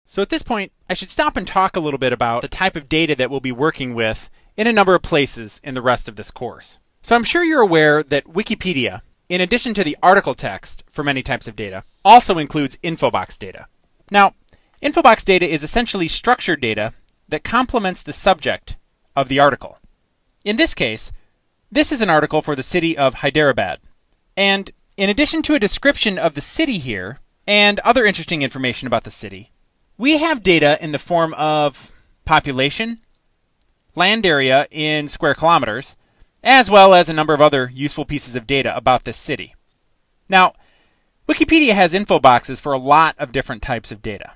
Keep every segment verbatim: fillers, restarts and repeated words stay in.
So at this point, I should stop and talk a little bit about the type of data that we'll be working with in a number of places in the rest of this course. So I'm sure you're aware that Wikipedia, in addition to the article text for many types of data, also includes Infobox data. Now, Infobox data is essentially structured data that complements the subject of the article. In this case, this is an article for the city of Hyderabad. And in addition to a description of the city here, and other interesting information about the city, we have data in the form of population, land area in square kilometers, as well as a number of other useful pieces of data about this city. Now, Wikipedia has info boxes for a lot of different types of data.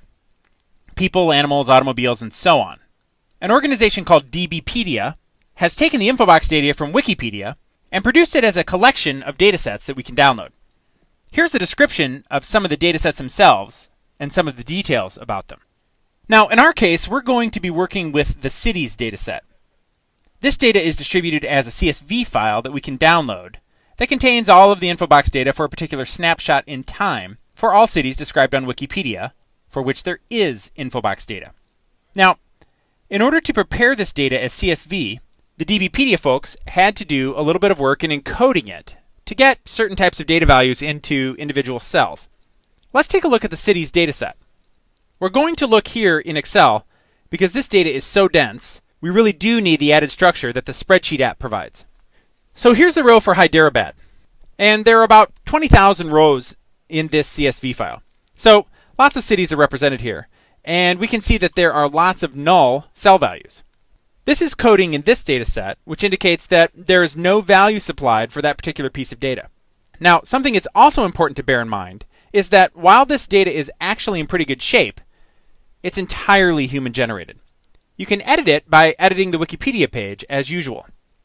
People, animals, automobiles, and so on. An organization called DBpedia has taken the Infobox data from Wikipedia and produced it as a collection of datasets that we can download. Here's a description of some of the datasets themselves and some of the details about them. Now, in our case, we're going to be working with the city's dataset. This data is distributed as a C S V file that we can download that contains all of the Infobox data for a particular snapshot in time for all cities described on Wikipedia, for which there is Infobox data. Now, in order to prepare this data as C S V, the DBpedia folks had to do a little bit of work in encoding it to get certain types of data values into individual cells. Let's take a look at the city's dataset. We're going to look here in Excel because this data is so dense, we really do need the added structure that the spreadsheet app provides. So here's the row for Hyderabad, and there are about twenty thousand rows in this C S V file. So lots of cities are represented here, and we can see that there are lots of null cell values. This is coding in this data set, which indicates that there is no value supplied for that particular piece of data. Now, something that's also important to bear in mind is that while this data is actually in pretty good shape, it's entirely human generated. You can edit it by editing the Wikipedia page as usual.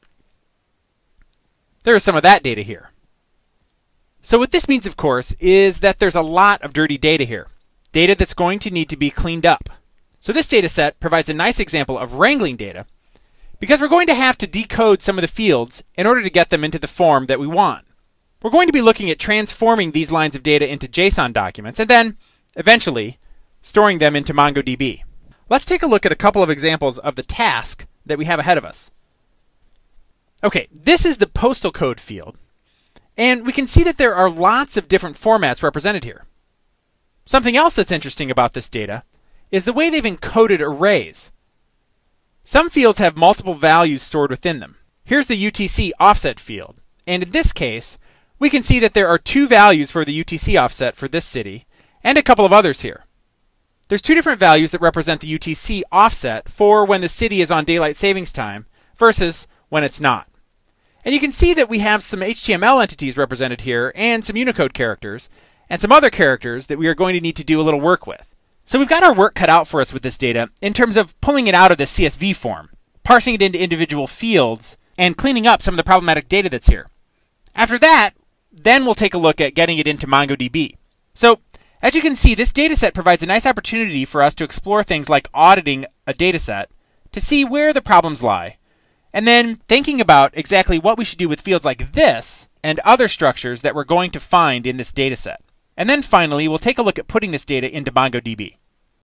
There is some of that data here. So what this means, of course, is that there's a lot of dirty data here. Data that's going to need to be cleaned up. So this data set provides a nice example of wrangling data because we're going to have to decode some of the fields in order to get them into the form that we want. We're going to be looking at transforming these lines of data into JSON documents and then, eventually, storing them into MongoDB. Let's take a look at a couple of examples of the task that we have ahead of us. Okay, this is the postal code field, and we can see that there are lots of different formats represented here. Something else that's interesting about this data is the way they've encoded arrays. Some fields have multiple values stored within them. Here's the U T C offset field, and in this case, we can see that there are two values for the U T C offset for this city, and a couple of others here. There's two different values that represent the U T C offset for when the city is on daylight savings time versus when it's not. And you can see that we have some H T M L entities represented here and some Unicode characters and some other characters that we are going to need to do a little work with. So we've got our work cut out for us with this data in terms of pulling it out of the C S V form, parsing it into individual fields, and cleaning up some of the problematic data that's here. After that, then we'll take a look at getting it into MongoDB. So as you can see, this dataset provides a nice opportunity for us to explore things like auditing a dataset to see where the problems lie, and then thinking about exactly what we should do with fields like this and other structures that we're going to find in this dataset. And then finally, we'll take a look at putting this data into MongoDB.